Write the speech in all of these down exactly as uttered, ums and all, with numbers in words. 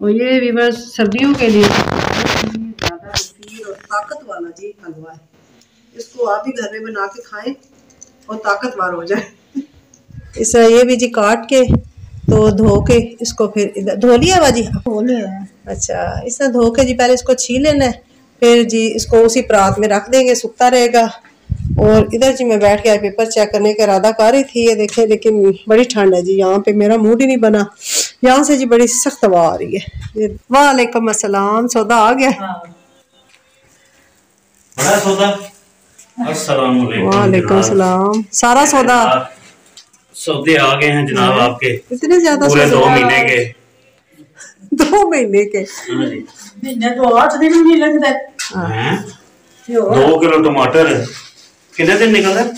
और ये भी बस सर्दियों के लिए ज़्यादा मुफीद और ताकत वाला जी हलवा है। इसको आप भी घर में बना के खाएं और ताकतवर हो जाए। इस ये भी जी काट के तो धो के इसको फिर इधर धो लिया बाजी धो लिया। अच्छा, इसे धो के जी पहले इसको छील लेना है, फिर जी इसको उसी परात में रख देंगे, सूखता रहेगा। और इधर जी मैं बैठ के पेपर चेक करने का इरादा कर रही थी, ये देखे लेकिन बड़ी ठंड है जी, यहाँ पे मेरा मूड ही नहीं बना। यहाँ से जी बड़ी सख्त हवा आ रही है। वालेकुम अस्सलाम, सौदा आ गया। बड़ा सौदा। अस्सलाम वालेकुम। वालेकुम सलाम। सारा सौदा सौदे आ गए हैं जनाब आपके। इतने ज्यादा पूरे दो महीने के। दो महीने के महीने तो आठ दिन भी लगता है। दो किलो टमाटर कितने दिन निकल रहे?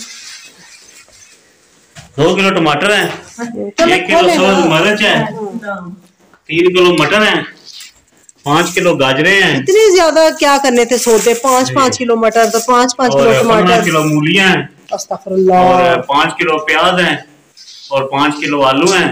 दो किलो टमाटर है, एक किलो सब्ज मिर्च है, तीन किलो मटर है, पाँच किलो गाजरे हैं। इतने ज्यादा क्या करने थे सौदे? पाँच पाँच किलो मटर तो पाँच पाँच किलो टमाटर, पंद्रह किलो मूलियां हैं, अस्तगफुरुल्लाह, और पाँच किलो प्याज हैं और पाँच किलो आलू हैं।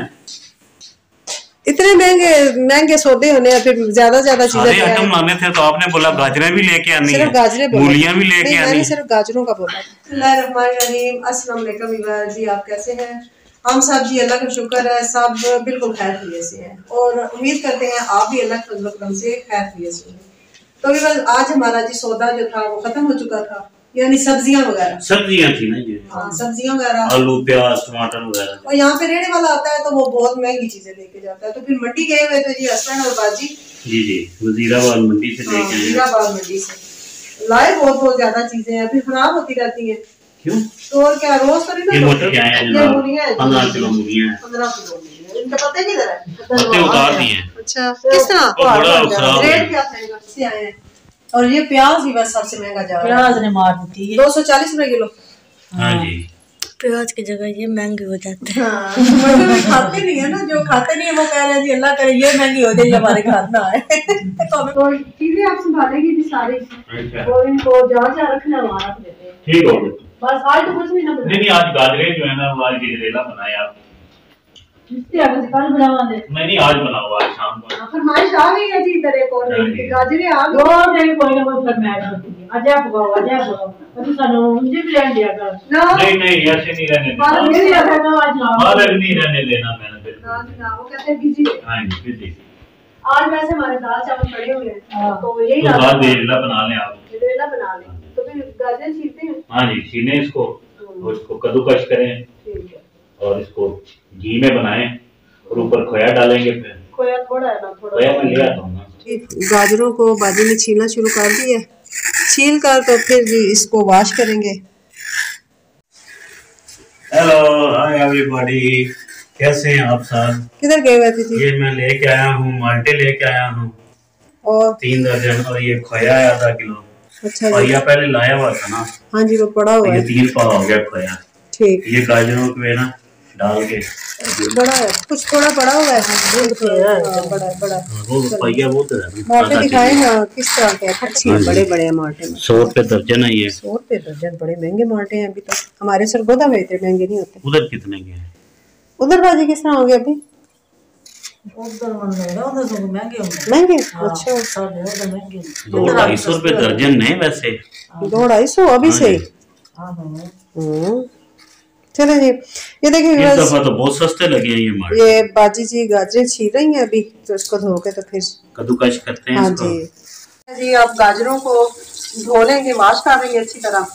इतने महंगे महंगे सौदे होने हैं, फिर ज्यादा ज्यादा चीजें आइटम लाने थे तो आपने बोला गाजरें भी लेके आनी है, गाजरे मूलियां भी लेके आनी है। सिर्फ गाजरों का बोला। अस्सलाम वालेकुम जी, आप कैसे हैं? हम सब जी अल्लाह का शुक्र है, सब बिल्कुल खैर खैरियत से हैं और उम्मीद करते हैं आप भी अल्लाह के फजल से खैर खैरियत से हैं। तो बस आज हमारा जी सौदा जो था वो खत्म हो चुका था, यानी सब्जियां वगैरह सब्जियां थी ना ये। हाँ, सब्जियां वगैरह, आलू प्याज टमाटर वगैरह। और यहाँ पे रेड़े वाला आता है तो वो बहुत महंगी चीजें लेके जाता है। तो फिर मंडी गए हुए थे जी हस्बैंड और बाजी। जी जी, वजीराबाद मंडी से लेके आए। वजीराबाद मंडी से लाए बहुत बहुत ज्यादा चीजें हैं, फिर खराब होती रहती है। क्यों? तो और क्या, रोज तो नहीं ये मोटी क्या है? ये मूलियां हैं, पंद्रह किलो मूलियां हैं। पंद्रह किलो मूलियां। इनके पत्ते किधर है? पत्ते उतार दिए। अच्छा, किस तरह? बड़ा खराब रेट क्या था इनका? किससे आए हैं? और ये प्याज ही बस सबसे महंगा जा रहा है। प्याज ने मार दी है दो सौ चालीस रुपए किलो। हाँ जी, प्याज की जगह ये महंगे हो जाते हैं। हाँ, मतलब खाते नहीं है ना, जो खाते नहीं है वो कह रहे हैं जी अल्लाह करे ये महंगी हो जाए, हमारे घर ना आए। तो चीजें आप संभालेंगी जी सारी, और इनको जहाँ जहाँ रखना है वहाँ रख देते हैं। ठीक हो गया। बस आज तो कुछ नहीं ना बनाया। नहीं नहीं, आज गाजरे जो है ना वो आज गजरेला बनाया आप। इससे आगे से कल बनावा दे। नहीं नहीं, आज बनाओ, आज शाम को। फरमाइश आ गई है जी इधर एक और गाजरे आ गए। और नहीं कोई ना कोई फरमाइश होती है। अजय भगाओ अजय भगाओ अभी सानू मुझे भी रहने दिया कर। नहीं नहीं, ऐसे नहीं रहने देना। और नहीं रहना आज ना। और नहीं रहने देना मैंने बिल्कुल। ना ना, वो कहते हैं बिजी। हां जी, बिजी। आज वैसे हमारे दाल चावल पड़े हुए हैं तो यही तो दाल गजरेला बना लें आप। गजरेला बना लें तो फिर गाजर छीलते हैं। हां जी, छीलें इसको और इसको कद्दूकश करें। ठीक है। और इसको घी में बनाएं और ऊपर खोया डालेंगे। फिर खोया थोड़ा है ना, थोड़ा खोया मैं ले आता हूं ना। गाजरों को बाजी ने छीलना शुरू कर दिया, छील कर तो फिर जी इसको वॉश करेंगे। हेलो हाय एवरीबॉडी, कैसे हैं आप सब? किधर गए हुए थे जी? ये मैं लेके आया हूँ, माल्टे लेके आया हूँ और तीन दर्जन, और ये खोया है आधा किलो। अच्छा और ये पहले लाया हुआ था ना। हाँ जी, वो पड़ा हुआ ये है। तीन पाव हो गया खोया। ठीक, ये गाजरों को ना डाल के बड़ा है, कुछ थोड़ा बड़ा हुआ है। हाँ, बड़ा है, बड़ा है। वो पहिया बहुत है। माल्टे दिखाए हाँ, किस तरह के अच्छी है, बड़े बड़े हैं माल्टे। सौ रुपए दर्जन है ये। सौ रुपए दर्जन, बड़े महंगे माल्टे हैं। अभी तक हमारे सरगोदा में इतने महंगे नहीं होते। उधर कितने के हैं? उधर बाजी किस तरह हो गया अभी? उधर मन लग रहा उधर तो महंगे होंगे। महंगे? अच्छा, साढ़े उधर महंगे। दो ढाई सौ रुपए दर्जन नहीं वैसे। दो ढाई सौ अभी से? हाँ चले जी, ये देखिए इस दफा तो बहुत सस्ते लगे हैं ये माल्टे। ये बाजी जी गाजरें छील रही हैं अभी, तो इसको धो के तो फिर कद्दूकश करते हैं हाँ इसको। जी जी, आप गाजरों को धो लेंगे, वॉश कर लेंगे अच्छी तरह।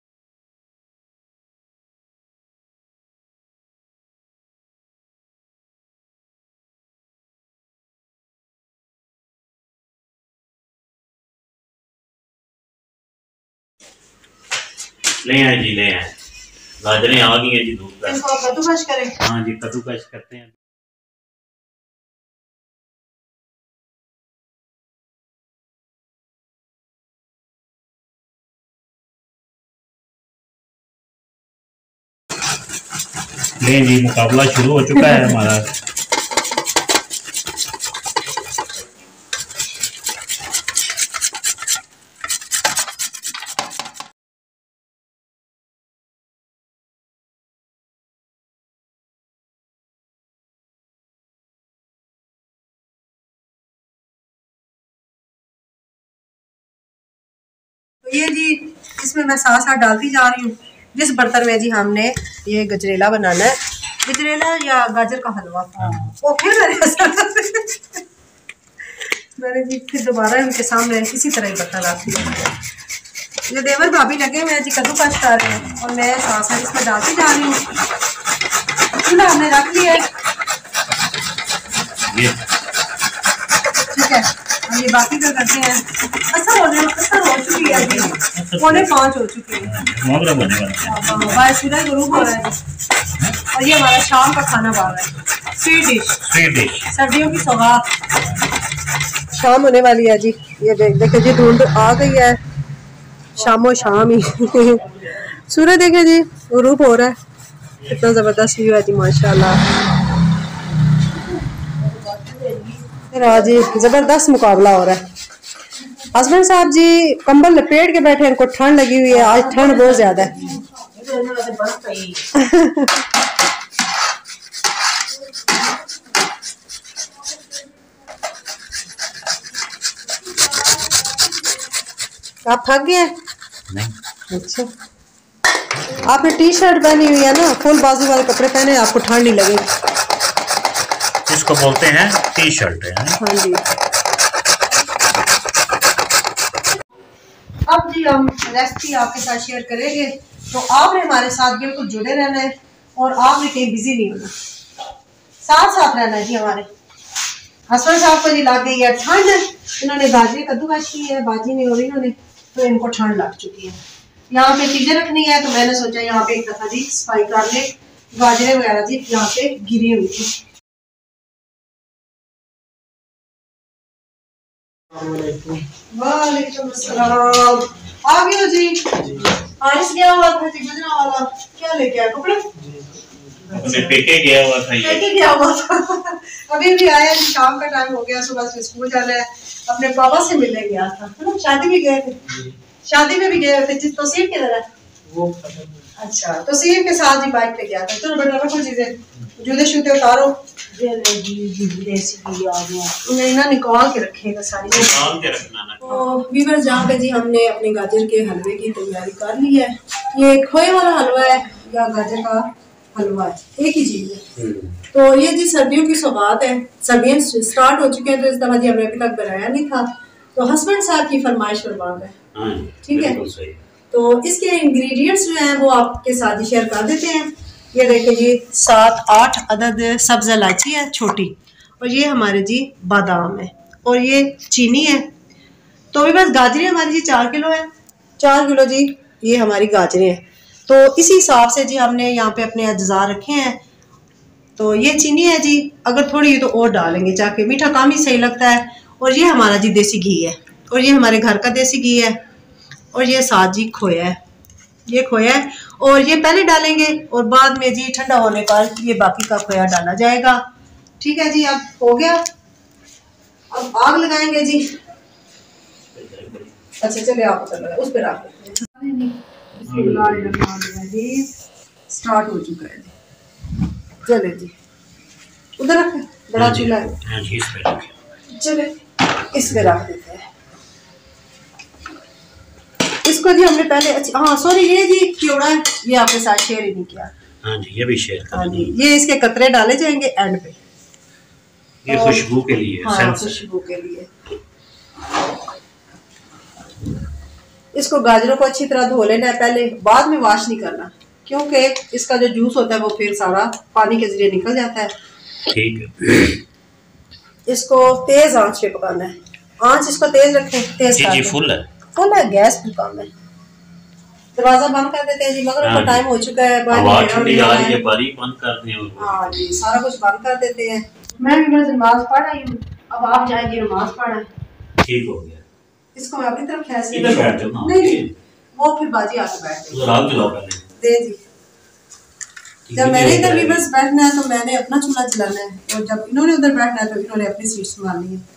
ले आए जी, ले आए, गाजरें आ गई हैं जी दूध पर। इनको कद्दूकश करें। हाँ जी, कद्दूकश करते हैं। ले जी, मुकाबला शुरू हो चुका है हमारा। ये जी इसमें मैं साथ साथ डालती जा रही हूँ। जिस बर्तन में जी हमने ये गजरेला बनाना है, गजरेला या गाजर का हलवा, वो फिर मैंने मैंने जी फिर दोबारा उनके सामने इसी तरह ही बर्तन रख दिया। ये देवर भाभी लगे हुए हैं जी कद्दूकस कर रहे हैं और मैं साथ साथ इसमें डालती जा रही हूँ। चूल्हा हमने रख लिया है, ठीक है। और ये बाकी क्या करते हैं, असर होने असर हो चुकी है जी, पौने पाँच हो चुकी है, बाईस सूरज गुरूब हो रहा है और ये हमारा शाम का खाना बन रहा है। स्वीट डिश, स्वीट डिश सर्दियों की सौगात शाम होने वाली है जी। ये देखिए जी धुंध आ गई है, शामो शाम ही सूरज देखे जी गुरूब हो रहा है, कितना जबरदस्त व्यू है जी माशाल्लाह। आज जबरदस्त मुकाबला हो रहा है। हस्बैंड साहब जी कंबल लपेट के बैठे, इनको ठंड लगी हुई है, आज ठंड बहुत ज्यादा है। आप थक गए? नहीं। अच्छा, आपने टी शर्ट पहनी हुई है ना, फुल बाजू वाले कपड़े पहने, आपको ठंड नहीं लगेगी। इसको बोलते हैं टी शर्ट है। हाँ जी। अब जी हम रेसिपी आपके साथ शेयर करेंगे, तो आपने हमारे साथ बिल्कुल जुड़े रहना है और आपने कहीं बिजी नहीं होना, साथ साथ रहना है जी। हमारे हस्बैंड साहब को जी लग गई है ठंड, इन्होंने गाजरे कद्दूकस की है बाजी ने और इन्होंने, तो इनको ठंड लग चुकी है। यहाँ पे चीजें रखनी है, तो मैंने सोचा यहाँ पे एक दफा जी सफाई कर ले। गाजरे वगैरह जी यहाँ पे गिरी हुई थी। वालेकुम अस्सलाम, आ गए हो जी? बारिश गया हुआ था जी, गुजरा वाला क्या लेके आया कपड़े? अपने पेके गया हुआ था, ये पेके गया हुआ था अभी भी आया, शाम का टाइम हो गया, सुबह से स्कूल जाना है। अपने पापा से मिलने गया था, मतलब शादी भी गए थे, शादी में भी गए थे। जिस तोसीफ किधर है वो? अच्छा, तोसीफ के साथ ही बाइक पे गया था। चलो बेटा रखो चीजें, जूते शूते उतारो। ना निकाल के रखेगा सारी, निकाल के रखना ना। तो वीवर जहाँ पे जी हमने अपने गाजर के हलवे की तैयारी कर ली है। ये खोए वाला हलवा है या गाजर का हलवा है, एक ही चीज है। तो ये जी सर्दियों की सौगात है, सर्दियाँ स्टार्ट हो चुकी है, तो इस दफा जी हमने अभी तक बनाया नहीं था, तो हस्बैंड साहब की फरमाइश पर बात है, ठीक है। तो इसके इंग्रेडिएंट्स जो हैं वो आपके साथ ही शेयर कर देते हैं। ये देखिए जी सात आठ अदद सब्ज इलायची है छोटी, और ये हमारे जी बादाम है, और ये चीनी है। तो भी बस गाजरें हमारी जी चार किलो है, चार किलो जी ये हमारी गाजरें हैं। तो इसी हिसाब से जी हमने यहाँ पे अपने अज्जा रखे हैं। तो ये चीनी है जी, अगर थोड़ी तो और डालेंगे जाके, मीठा काम ही सही लगता है। और ये हमारा जी देसी घी है, और ये हमारे घर का देसी घी है, और ये साथ जी खोया है, ये खोया है, और ये पहले डालेंगे और बाद में जी ठंडा होने पर ये बाकी का खोया डाला जाएगा, ठीक है जी। अब हो गया, अब आग लगाएंगे जी। अच्छा चलिए आप उतर लगा, उस पर रख देते हैं। स्टार्ट हो चुका है जी, चले जी उधर रखें, बड़ा चूल्हा है, चले इस पे रख देते हैं इसको जी। हमने पहले अच्छा हाँ सॉरी ये जी क्योड़ा है, ये आपके साथ शेयर ही नहीं किया। हाँ जी, ये भी शेयर कर। हाँ जी, ये इसके कतरे डाले जाएंगे एंड पे, ये खुशबू के लिए, हाँ खुशबू के लिए। इसको गाजरों को अच्छी तरह धो लेना है पहले, बाद में वॉश नहीं करना, क्योंकि इसका जो जूस होता है वो फिर सारा पानी के जरिए निकल जाता है, ठीक है। इसको तेज आंच पे पकाना है, आंच इसको तेज रखें, तेज जी जी फुल है, फुल है, गैस पे कम है। दरवाजा बंद कर देते हैं जी, मगर हाँ, टाइम हो चुका है, आवाज ठंडी आ रही है, बारी बंद कर दें और हाँ जी सारा कुछ बंद कर देते हैं। मैं भी बस नमाज पढ़ आई हूँ, अब आप जाएंगे नमाज पढ़ा, ठीक हो गया। इसको मैं अपनी तरफ खैस इधर बैठ जाओ ना, नहीं वो फिर बाजी आके बैठ जाए, तो रात जलाओ पहले दे जी। जब मैंने इधर भी बस बैठना है तो मैंने अपना चूल्हा जलाना है, और जब इन्होंने उधर बैठना है तो इन्होंने अपनी सीट संभालनी है।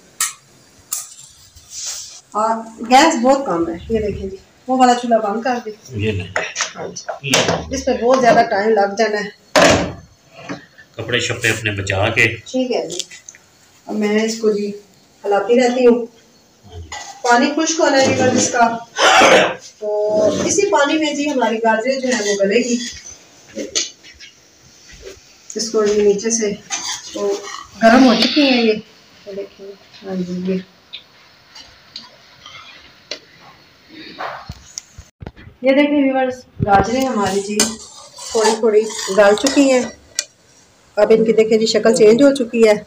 और गैस बहुत कम है, ये देखें जी, वो वाला चूल्हा बंद कर दे। ये नहीं, हाँ जी, इस पे बहुत ज्यादा टाइम लग जाना है। कपड़े शपड़े अपने बचा के, ठीक है जी। अब मैं इसको जी हलाती रहती हूँ। पानी खुश्क होना है बस इसका। तो इसी पानी में जी हमारी गाजरें जो है वो गलेगी। इसको ये नीचे से तो गर्म हो चुकी हैं ये, तो देखिए। हाँ जी, ये ये देखिए व्यूअर्स, गाजरें हमारी जी थोड़ी थोड़ी गल चुकी हैं। अब इनकी देखिए जी शक्ल चेंज हो चुकी है।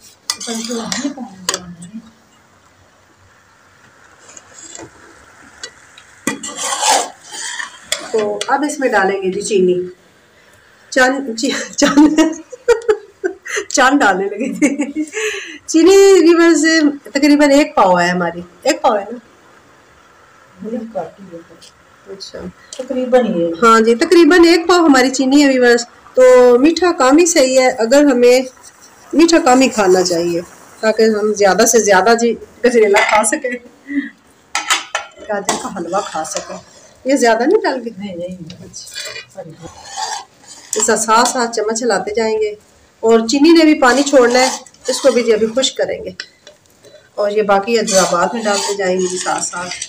तो अब इसमें डालेंगे जी चीनी। चंद चंद चांद डालने लगे थे। चीनी व्यूअर्स तकरीबन एक पाव है हमारी, एक पाव है ना? अच्छा, तकरीबन ये। हाँ जी, तकरीबन एक पाव हमारी चीनी है व्यूअर्स। तो मीठा कम ही सही है, अगर हमें मीठा कम ही खाना चाहिए ताकि हम ज़्यादा से ज़्यादा जी गजरेला खा सकें, गाजर का हलवा खा सकें। ये ज़्यादा नहीं डाल के? नहीं नहीं। अच्छा, इसका साथ साथ चम्मच चलाते जाएंगे। और चीनी ने भी पानी छोड़ना है, इसको भी जी अभी खुश्क करेंगे। और ये बाकी अज्जा बाद में डालते जाएंगे जी साथ साथ।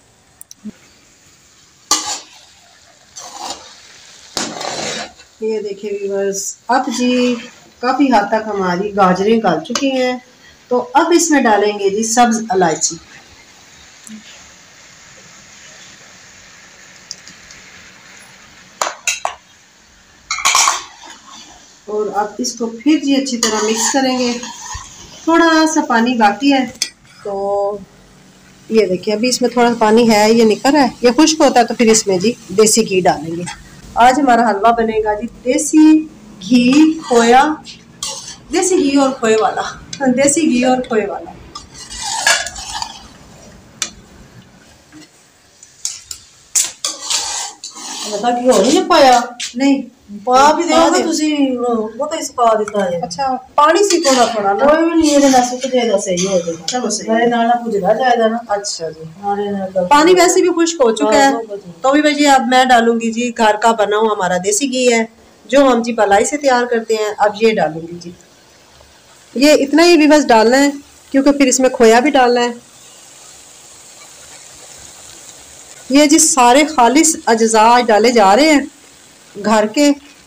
ये देखिए व्यूअर्स, अब जी काफ़ी हद तक हमारी गाजरें गल चुकी हैं। तो अब इसमें डालेंगे जी सब्ज इलायची। और अब इसको फिर जी अच्छी तरह मिक्स करेंगे। थोड़ा सा पानी बाकी है, तो ये देखिए अभी इसमें थोड़ा पानी है, ये निकल रहा है। ये खुश्क होता है तो फिर इसमें जी देसी घी डालेंगे। आज हमारा हलवा बनेगा जी देसी घी खोया, देसी घी और खोए वाला, देसी घी और खोए वाला। पता कि हो नहीं पाया नहीं पा भी देगा तुसी वो तो इसका देता है। अच्छा, पानी सी थोड़ा थोड़ा ना, कोई भी नहीं ये ना सुख जाएगा, सही हो जाएगा। चलो सही मेरे नाना पुजरा जाएगा ना। अच्छा जी, नारे ना पानी वैसे भी खुश्क हो चुका है। तो भी भाई अब मैं डालूंगी जी घर का बना हुआ हमारा देसी घी है, जो हम जी बलाई से तैयार करते हैं। अब ये डालूंगी जी, ये इतना ही भी बस डालना है, क्योंकि फिर इसमें खोया भी डालना है। ये जी सारे खालिस अज्जा डाले जा रहे हैं घर के,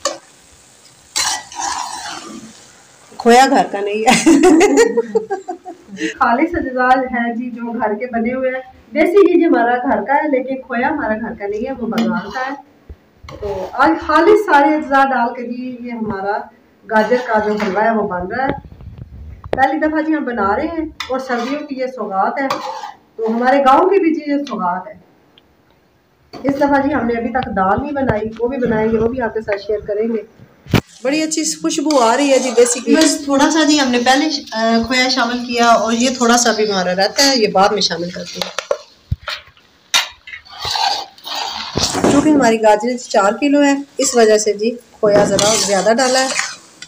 खोया घर का नहीं है। खालिस अज्जा है जी जो घर के बने हुए हैं। देसी घी जी हमारा घर का है, लेकिन खोया हमारा घर का नहीं है, वो भगवान का है। तो आज खालिस सारे अज्जा डाल के जी ये हमारा गाजर का जो हलवा है वो बन रहा है। पहली दफ़ा जी हम बना रहे हैं और सर्दियों की ये सौगात है, तो हमारे गांव की भी जी ये सौगात है। इस दफ़ा जी हमने अभी तक दाल नहीं बनाई, वो भी बनाएंगे, वो भी आपके साथ शेयर करेंगे। बड़ी अच्छी खुशबू आ रही है जी देसी घी। बस थोड़ा सा जी हमने पहले खोया शामिल किया, और ये थोड़ा सा भी हमारा रहता है, ये बाद में शामिल करते हैं। क्योंकि हमारी गाजरें चार किलो है, इस वजह से जी खोया ज़रा ज़्यादा डाला है।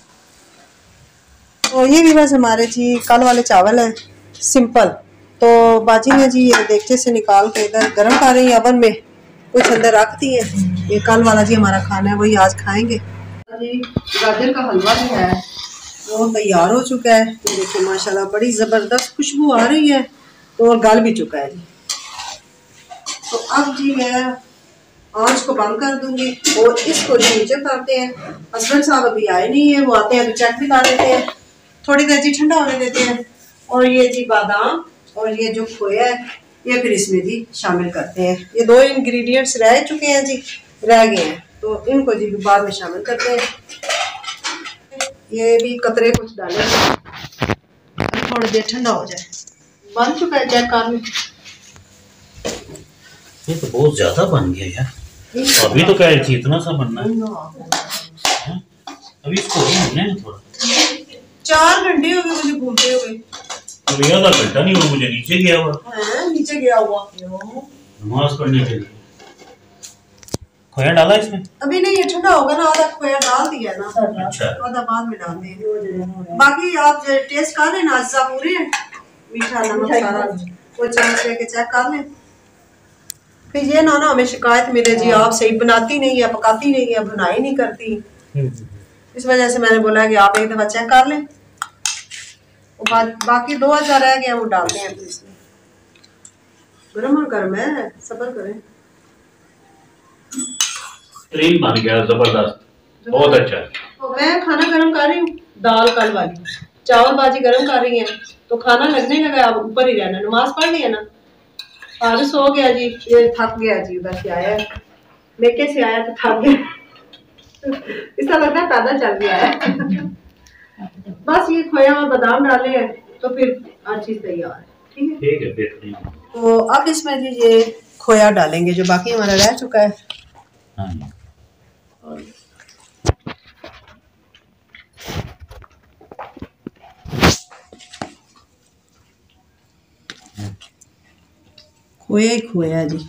और ये भी बस हमारे जी कल वाले चावल हैं सिंपल। तो बाजी ने जी ये देगचे से निकाल के इधर गर्म कर रही है अवन में, कुछ अंदर रख दी है। ये कल वाला जी हमारा खाना है, वही आज खाएंगे जी। गाजर का हलवा जो है वो तैयार हो चुका है। तो देखिए माशाल्लाह बड़ी ज़बरदस्त खुशबू आ रही है, तो और गल भी चुका है जी। तो अब जी मैं आंच को बंद कर दूंगी और इसको जी नीचे करते हैं। हस्बैंड साहब अभी आए नहीं है, वो आते हैं तो चेक भी कर देते हैं, थोड़ी देर जी ठंडा होने देते हैं। और ये जी बादाम और ये जो खोया है ये फिर इसमें जी शामिल करते हैं। ये दो इंग्रेडिएंट्स रह चुके हैं जी, रह गए हैं, तो इनको जी बाद में शामिल करते हैं। ये भी कतरे कुछ डालेंगे, थोड़ी देर ठंडा हो जाए। बन चुका है, चेक कर लो। ये तो बहुत ज्यादा बन गया यार, अभी तो कह रही थी इतना सा बनना है। अभी इसको भूनना है थोड़ा, चार घंटे हो गए मुझे भूनते हुए। अभी आधा घंटा नहीं हुआ मुझे नीचे गया हुआ है, नीचे गया हुआ नमाज पढ़ने के लिए। खोया डाला इसमें अभी नहीं, ये ठंडा होगा ना, आधा खोया डाल दिया ना, अच्छा आधा बाद में डाल देंगे। बाकी आप टेस्ट कर लेना, अज्जा पूरे हैं, मीठा नमक सारा वो चम्मच लेके चेक कर लें। फिर ये ना ना हमें शिकायत मिले जी आप सही बनाती नहीं है, पकाती नहीं है, बुनाई नहीं करती। इस वजह से मैंने बोला कि आप एक दफा चेक कर लें। बा, बाकी दो हजार रह गए वो डालते हैं इसमें। गरम और गर्म है, सब्र करें। ट्रेन बन गया जबरदस्त, बहुत अच्छा है। तो मैं खाना गर्म कर रही हूँ, दाल कल वाली, चावल बाजी गर्म कर रही है, तो खाना लगने लगा। अब ऊपर ही रहना, नमाज पढ़ लिया ना, आज सो गया जी, ये थक गया जी, उधर से आया लेके से आया तो थक गया। ऐसा लगता है पैदल चल गया है। बस ये खोया और बादाम डाले हैं तो फिर हर चीज तैयार है। ठीक है, ठीक है, बेहतरीन। तो अब इसमें जी ये खोया डालेंगे जो बाकी हमारा रह चुका है। हाँ, खोया ही खोया जी,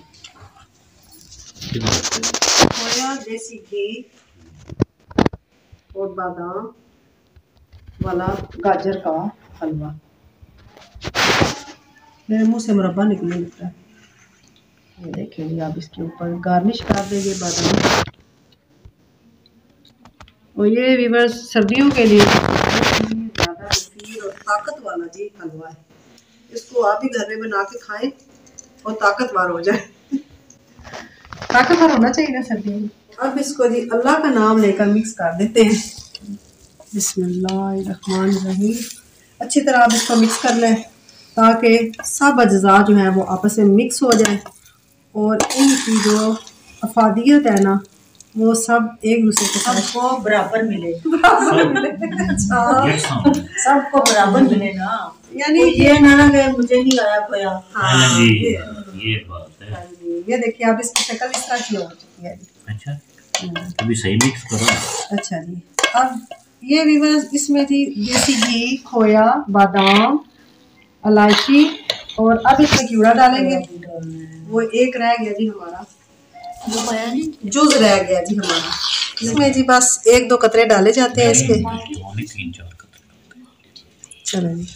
खोया, देसी घी और बादाम वाला गाजर का हलवा। मेरे मुंह से मुरब्बा निकलने लगता है। ये देखिए, आप इसके ऊपर गार्निश कर देंगे बादाम। और ये व्यूअर्स सर्दियों के लिए ज़्यादा मुफीद और ताकत वाला जी हलवा है। इसको आप भी घर में बना के खाएं और ताकतवर हो जाए। ताकतवर होना चाहिए ना सर्दियों में। अब इसको जी अल्लाह का नाम लेकर मिक्स कर देते हैं। बिस्मिल्लाहिर्रहमानिर्रहीम। अच्छी तरह आप इसको मिक्स कर लें ताकि सब अज्जा जो है वो आपस में मिक्स हो जाए और इनकी जो अफादियत है ना वो सब एक दूसरे के साथ सबको बराबर मिले। अच्छा, सबको बराबर मिले ना, यानी ये ना ना कि मुझे नहीं आया खोया। हाँ जी, ये बात है। हाँ जी, ये देखिए आप इसकी शक्ल इस तरह की हो चुकी है। अच्छा, अभी सही मिक्स करो। अच्छा जी, अब ये व्यूअर्स इसमें थी देसी घी, खोया, बादाम, इलायची और अब इसमें कीड़ा डालेंगे। वो एक रह गया जी हमारा, जूस रह गया जी हमारा। इसमें जी बस एक दो कतरे डाले जाते हैं इसके। तीन चार कतरे। चलो जी,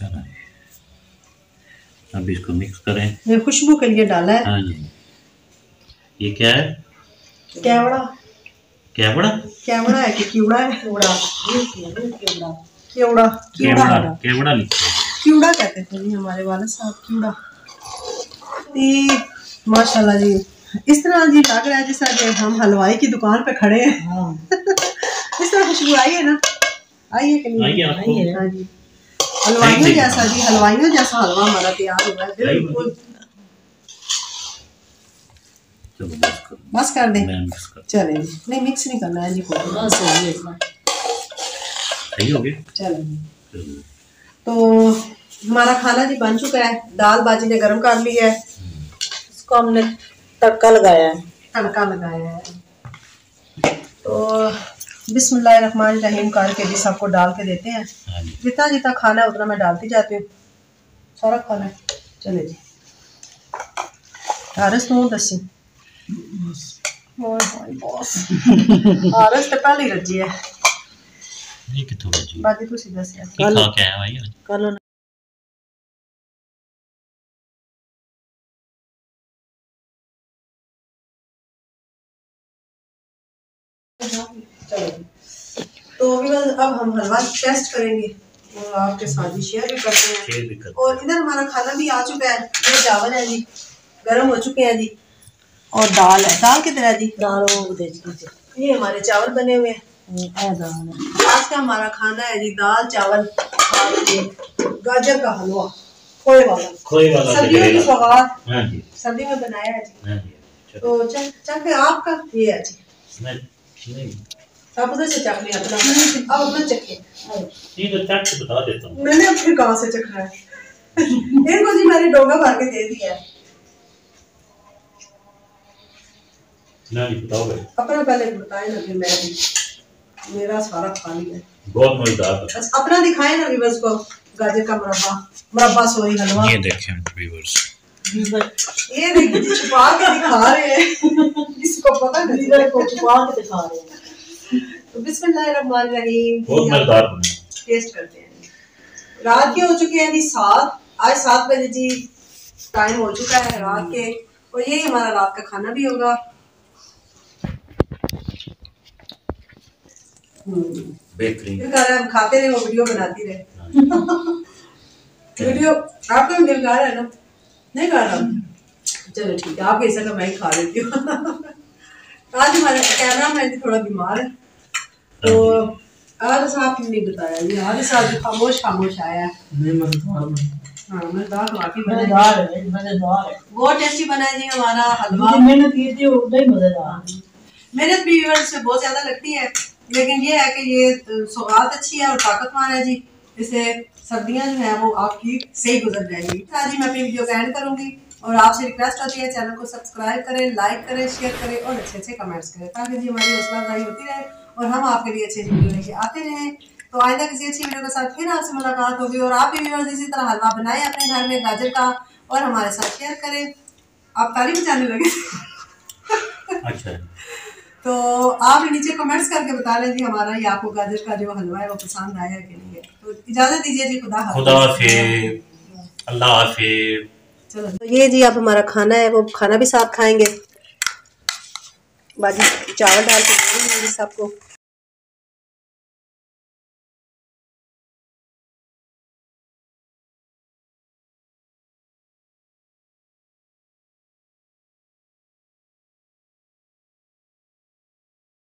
अब इसको मिक्स करें। ये खुशबू के लिए डाला है। हाँ जी, ये क्या है? केवड़ा। केवड़ा? केवड़ा है कि कीड़ा है? केवड़ा, केवड़ा, केवड़ा, केवड़ा लिखते हैं। कीड़ा कहते थे जी हमारे वाले साहब, कीड़ा। माशाल्लाह जी, इस तरह जी लग रहा है जैसा कि हम हलवाई की दुकान पे खड़े हैं। हाँ। इस तरह खुशबू आई है ना? आई है कि नहीं? आई है। हाँ जी, हलवाइयों जैसा जी, हलवाइयों जैसा हलवा हमारा तैयार हुआ है बिल्कुल। बस कर दें? चले, नहीं मिक्स नहीं करना है जी, बस सही हो गया। चलो, तो हमारा खाना जी बन चुका है। दाल बाजी ने गर्म कर ली है, इसको हमने तड़का लगाया है। तड़का लगाया है तो बिस्मिल्लाहिर्रहमानिर्रहीम करके भी सबको डाल के देते हैं। जितना जितना खाना है उतना मैं डालती जाती हूँ, सारा खाना है। चले जी, आरस तू दसी। आरस तो पहले ही रजी है। ये कितों रजी? बाकी तू सीधा से कल क्या है भाई? कल तो अब हम हलवा टेस्ट करेंगे और आपके साथ ही शेयर भी करते हैं। और इधर हमारा खाना भी आ चुका है। ये चावल है जी, गर्म हो चुके हैं जी, और दाल है। दाल किधर है जी? दाल वो दे दीजिए। ये हमारे चावल बने हुए हैं। आज का हमारा खाना है जी दाल चावल गाजर का हलवा, खोए वाला। खोए वाला सर्दियों की सौगात। हाँ जी, सर्दी में बनाया है जी। हाँ जी। तो चल चल के आपका ये है जी। नहीं, आप उधर से चख लिया अपना, अब अपना चखे। नहीं तो चख के बता देता हूँ। मैंने अब फिर कहाँ से चखना है? इनको जी मैंने डोंगा भर के दे दिया है। नहीं बताओ भाई। अपना पहले बताए ना, फिर मैं भी मेरा सारा खा लिया। बहुत मजेदार था। बस अपना दिखाए ना व्यूअर्स को, गाजर का मुरब्बा, मुरब्बा सॉरी हलवा। ये देखें व्यूअर्स, ये देखिए जी छुपा के दिखा रहे हैं, इसको पता नहीं, वीवर को छुपा के दिखा रहे हैं। तो बिस्मिल्लाहिर्रहमानिर्रहीम, बहुत मजेदार बना। टेस्ट करते हैं। रात के हो चुके हैं जी सात, आज सात बजे जी टाइम हो चुका है रात के, और यही हमारा रात का खाना भी होगा। बेहतरीन। दिल कर रहा है हम खाते रहे, वो वीडियो बनाती रहे। वीडियो आपका भी दिल कर रहा है ना? नहीं कर रहा? चलो ठीक है, आपके हिस्से का मैं ही खा लेती हूँ। आज हमारा कैमरा मैन भी थोड़ा बीमार है, तो आज साहब ने नहीं बताया जी, आज साहब खामोश खामोश आया है। हाँ मजेदार वाकई मजेदार है, मजेदार है, बहुत टेस्टी बना है जी हमारा हलवा। मेहनत की थी उतना ही मजेदार। मेहनत भी से बहुत ज्यादा लगती है, लेकिन ये है कि ये सौगात अच्छी है और ताकतवर है जी, इससे सर्दियां जो है वो आपकी सही गुजर जाएगी। आज ही मैं अपनी वीडियो का एंड करूंगी और आपसे रिक्वेस्ट होती है चैनल को सब्सक्राइब करें, लाइक करें, शेयर करें और अच्छे अच्छे कमेंट्स करें, ताकि जी हमारी हौसला अफजाई होती रहे और हम आपके लिए अच्छी वीडियो लेके आते रहें। तो आइंदा किसी अच्छी वीडियो के साथ फिर आपसे मुलाकात होगी और आप भी व्यूअर्स इसी तरह हलवा बनाएं अपने घर में गाजर का और हमारे साथ शेयर करें। आप तारीफ बचाने लगे। अच्छा, तो आप नीचे कमेंट्स करके बता लें जी हमारा ये आपको गाजर का जो हलवा है वो पसंद आया कि नहीं है। तो इजाजत दीजिए जी, खुदा खुदा हाफिज़, अल्लाह हाफिज़। चलो तो ये जी आप हमारा खाना है वो खाना भी साथ खाएंगे, बाजी चावल डाल के दे रही हूँ सबको।